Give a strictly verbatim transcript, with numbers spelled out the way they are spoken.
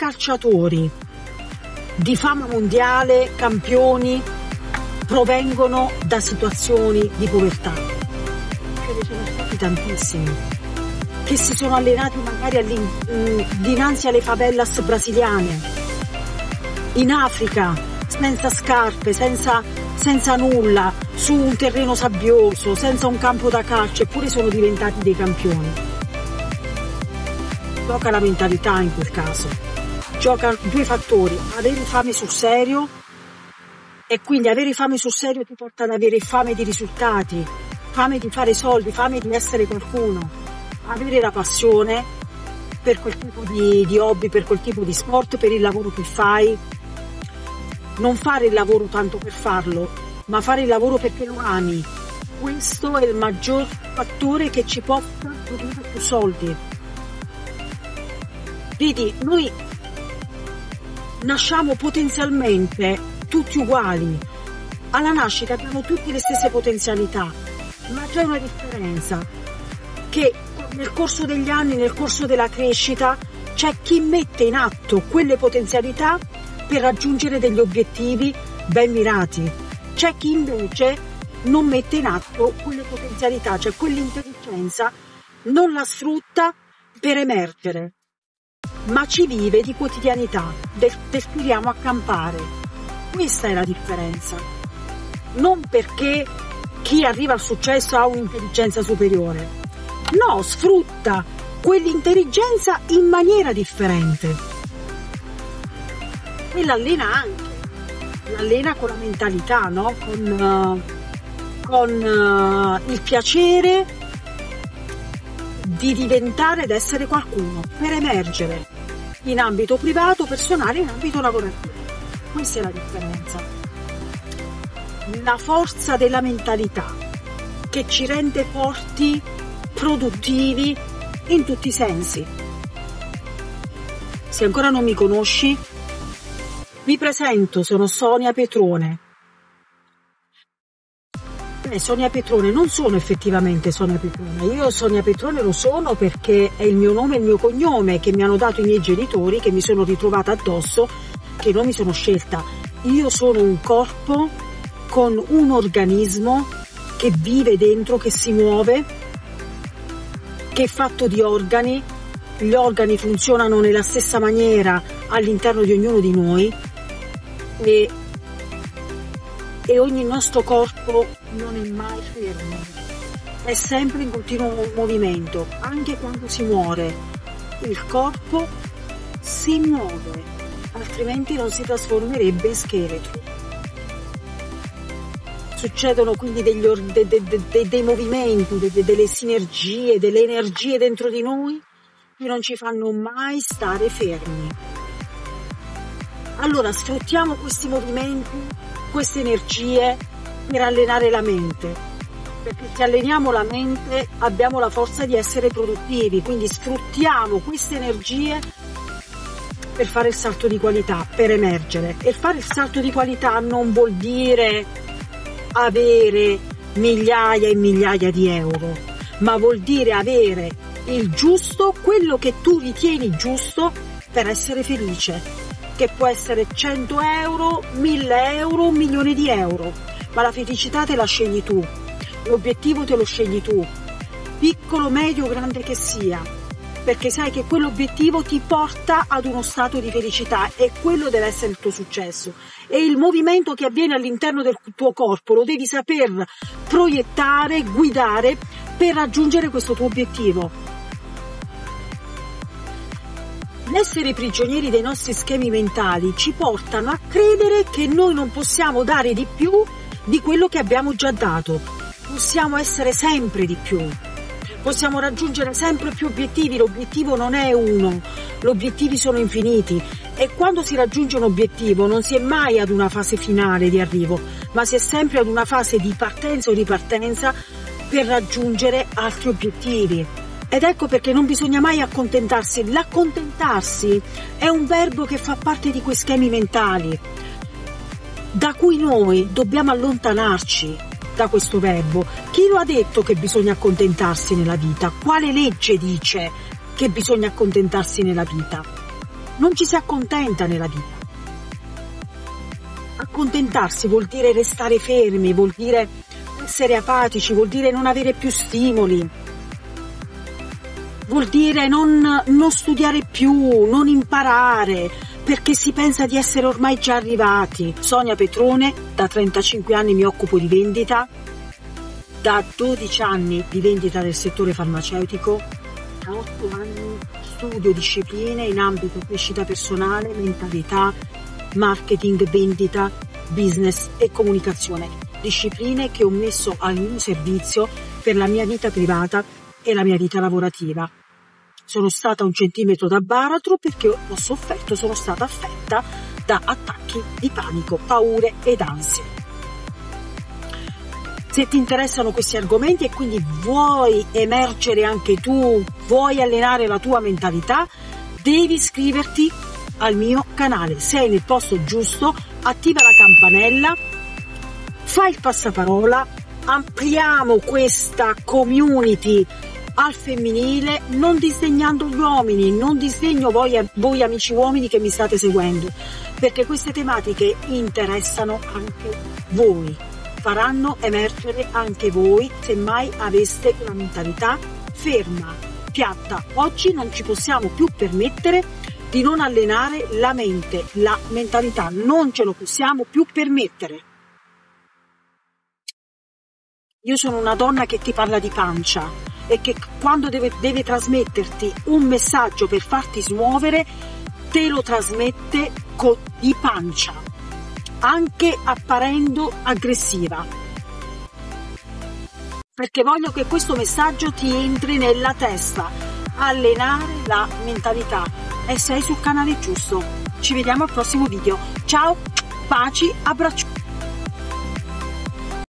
calciatori di fama mondiale, campioni, provengono da situazioni di povertà. Ce ne sono stati tantissimi che si sono allenati magari dinanzi alle favelas brasiliane, in Africa, senza scarpe, senza, senza nulla, su un terreno sabbioso, senza un campo da calcio, eppure sono diventati dei campioni. Gioca la mentalità in quel caso, gioca due fattori: avere fame sul serio, e quindi avere fame sul serio ti porta ad avere fame di risultati, fame di fare soldi, fame di essere qualcuno, avere la passione per quel tipo di, di hobby, per quel tipo di sport, per il lavoro che fai, non fare il lavoro tanto per farlo, ma fare il lavoro perché lo ami. Questo è il maggior fattore che ci porta a produrre più soldi. Vedi, noi nasciamo potenzialmente tutti uguali, alla nascita abbiamo tutte le stesse potenzialità, ma c'è una differenza, che nel corso degli anni, nel corso della crescita, c'è chi mette in atto quelle potenzialità per raggiungere degli obiettivi ben mirati, c'è chi invece non mette in atto quelle potenzialità, cioè quell'intelligenza non la sfrutta per emergere, ma ci vive di quotidianità, del, del tiriamo a campare. Questa è la differenza. Non perché chi arriva al successo ha un'intelligenza superiore, no, sfrutta quell'intelligenza in maniera differente e l'allena anche, l'allena con la mentalità, no? Con, uh, con uh, il piacere di diventare ed essere qualcuno, per emergere in ambito privato, personale, in ambito lavorativo. Questa è la differenza. La forza della mentalità che ci rende forti, produttivi in tutti i sensi. Se ancora non mi conosci, mi presento, sono Sonia Petrone. Eh, Sonia Petrone, non sono effettivamente Sonia Petrone, io Sonia Petrone lo sono perché è il mio nome e il mio cognome che mi hanno dato i miei genitori, che mi sono ritrovata addosso, che non mi sono scelta. Io sono un corpo con un organismo che vive dentro, che si muove, che è fatto di organi. Gli organi funzionano nella stessa maniera all'interno di ognuno di noi e, e ogni nostro corpo non è mai fermo, è sempre in continuo movimento. Anche quando si muore il corpo si muove, altrimenti non si trasformerebbe in scheletro. Succedono quindi degli or- de- de- de- dei movimenti, de- de- delle sinergie, delle energie dentro di noi che non ci fanno mai stare fermi. Allora sfruttiamo questi movimenti, queste energie per allenare la mente, perché se alleniamo la mente abbiamo la forza di essere produttivi, quindi sfruttiamo queste energie per fare il salto di qualità, per emergere. E fare il salto di qualità non vuol dire avere migliaia e migliaia di euro, ma vuol dire avere il giusto, quello che tu ritieni giusto per essere felice, che può essere cento euro, mille euro, un milione di euro, ma la felicità te la scegli tu, l'obiettivo te lo scegli tu, piccolo, medio, grande che sia, perché sai che quell'obiettivo ti porta ad uno stato di felicità e quello deve essere il tuo successo. E il movimento che avviene all'interno del tuo corpo lo devi saper proiettare, guidare per raggiungere questo tuo obiettivo. L'essere prigionieri dei nostri schemi mentali ci portano a credere che noi non possiamo dare di più di quello che abbiamo già dato. Possiamo essere sempre di più. Possiamo raggiungere sempre più obiettivi, l'obiettivo non è uno, gli obiettivi sono infiniti e quando si raggiunge un obiettivo non si è mai ad una fase finale di arrivo, ma si è sempre ad una fase di partenza o ripartenza per raggiungere altri obiettivi. Ed ecco perché non bisogna mai accontentarsi. L'accontentarsi è un verbo che fa parte di quei schemi mentali, da cui noi dobbiamo allontanarci. Da questo verbo, chi lo ha detto che bisogna accontentarsi nella vita? Quale legge dice che bisogna accontentarsi nella vita? non ci si accontenta nella vita. Accontentarsi vuol dire restare fermi, vuol dire essere apatici, vuol dire non avere più stimoli, vuol dire non, non studiare più, non imparare, perché si pensa di essere ormai già arrivati. Sonia Petrone, da trentacinque anni mi occupo di vendita, da dodici anni di vendita nel settore farmaceutico, da otto anni studio discipline in ambito crescita personale, mentalità, marketing, vendita, business e comunicazione, discipline che ho messo al mio servizio per la mia vita privata e la mia vita lavorativa. Sono stata un centimetro da baratro perché ho sofferto, sono stata affetta da attacchi di panico, paure ed ansie. Se ti interessano questi argomenti e quindi vuoi emergere anche tu, vuoi allenare la tua mentalità, devi iscriverti al mio canale. Sei nel posto giusto, attiva la campanella, fai il passaparola, ampliamo questa community al femminile, non disdegnando gli uomini, non disdegno voi, voi amici uomini che mi state seguendo, perché queste tematiche interessano anche voi, faranno emergere anche voi se mai aveste una mentalità ferma, piatta. Oggi non ci possiamo più permettere di non allenare la mente, la mentalità, non ce lo possiamo più permettere. Io sono una donna che ti parla di pancia e che quando deve, deve trasmetterti un messaggio per farti smuovere, te lo trasmette con, di pancia, anche apparendo aggressiva, perché voglio che questo messaggio ti entri nella testa, allenare la mentalità, e sei sul canale giusto. Ci vediamo al prossimo video. Ciao, baci, abbraccio.